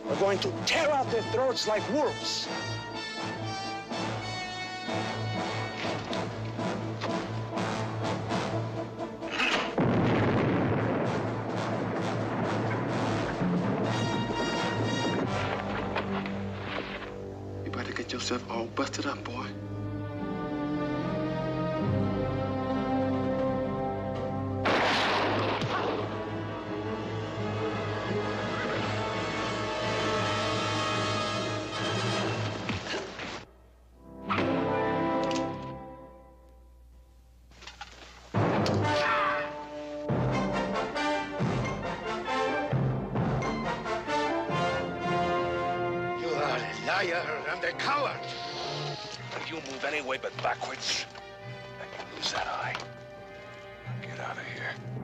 We're going to tear out their throats like wolves. You better get yourself all busted up, boy. And a coward. If you move any way but backwards, and you lose that eye, get out of here.